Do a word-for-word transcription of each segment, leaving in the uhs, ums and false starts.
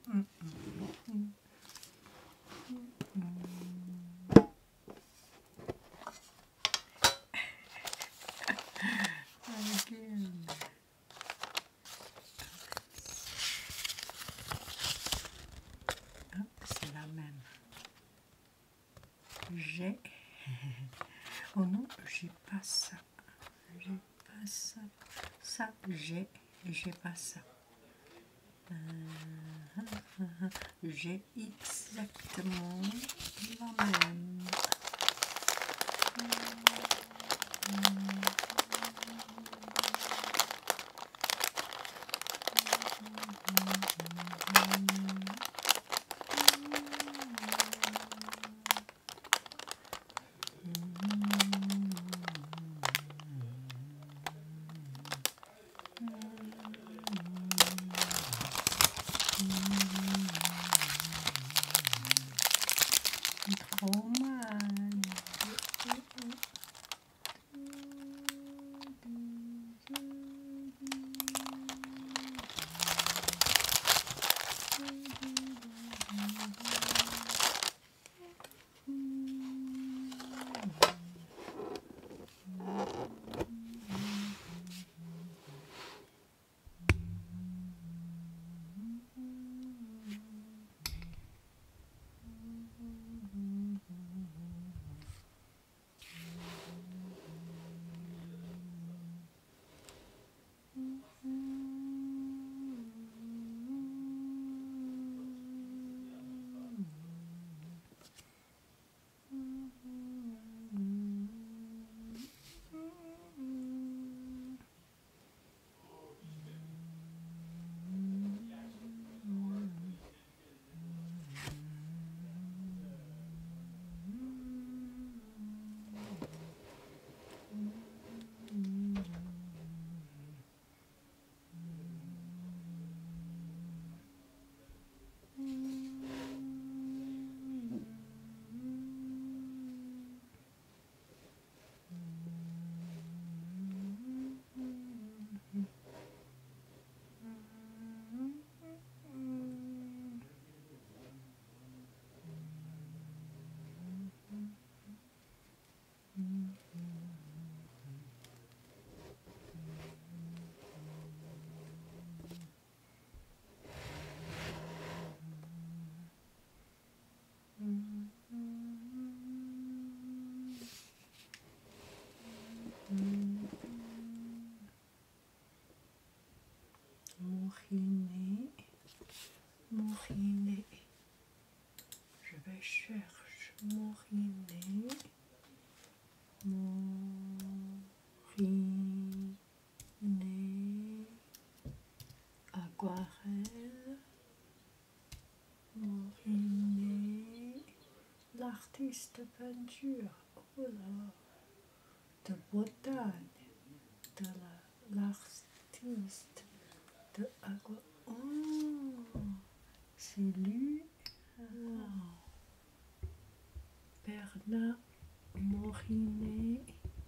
Mm, mm, mm, Again. Ah, c'est la même. J'ai. Oh non, j'ai pas ça. J'ai pas ça. Ça, j'ai. J'ai pas ça. Euh, j'ai exactement la même. Trop mal. Mourinet, Mourinet. Je vais chercher Mourinet, Mourinet, aquarelle, Mourinet, l'artiste peinture, oh là, de Bretagne, de la, l'artiste de aqua. Oh, c'est lui. Wow. Bernard Mourinet.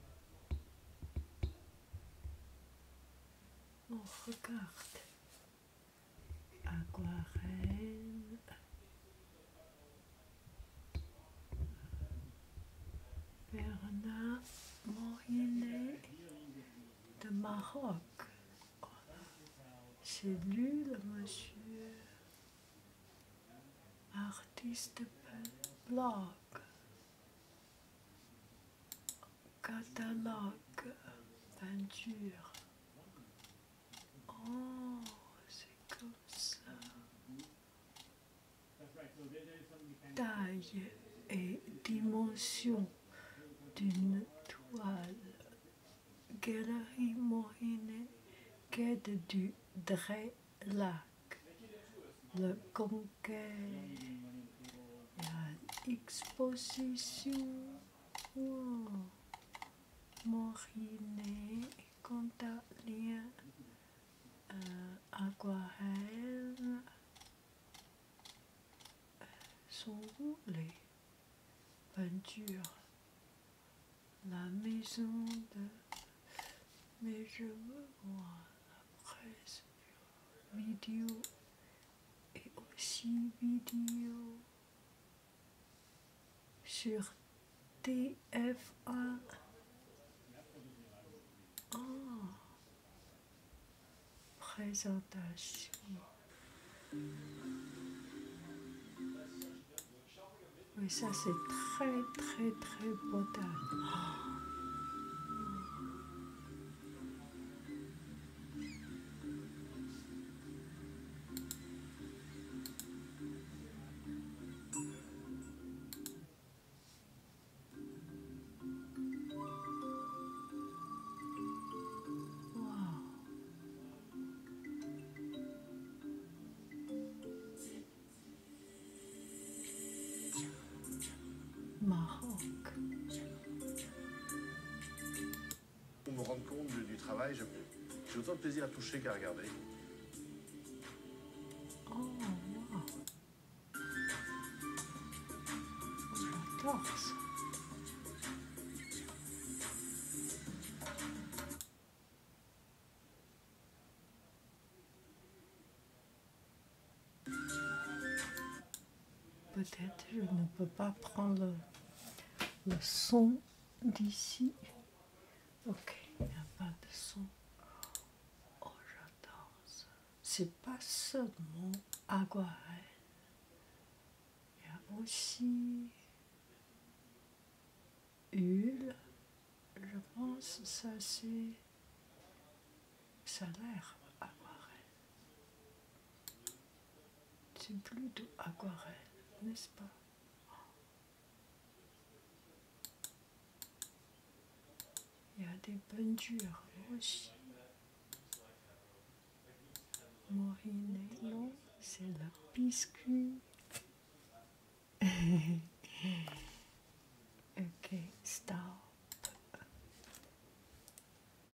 Oh, regarde. Aquarelle. Bernard Mourinet de Maroc. Oh, c'est lui le monsieur. Artiste blog. Catalogue. Peinture. Oh, c'est comme ça. Taille et dimension d'une toile. Galerie Mourinet, quai du Drellac. Le Conquet. Il y a une exposition. Wow. Mourinet, Contalien, euh, aquarelle. Sont où les peintures? La maison de... Mais je veux voir la presse vidéo et aussi vidéos sur T F A. Oh, présentation. Oui, ça c'est très très très potable. Oh. Maroc. Pour me rendre compte du, du travail, j'ai autant de plaisir à toucher qu'à regarder. Oh, wow. J'adore ça. Peut-être je ne peux pas prendre le, le son d'ici. Ok, il n'y a pas de son. Oh, j'adore ça. C'est pas seulement aquarelle. Il y a aussi huile. Je pense que ça c'est. Ça a l'air aquarelle. C'est plutôt aquarelle, n'est-ce pas? Il y a des peintures aussi. Morinello, c'est le biscuit.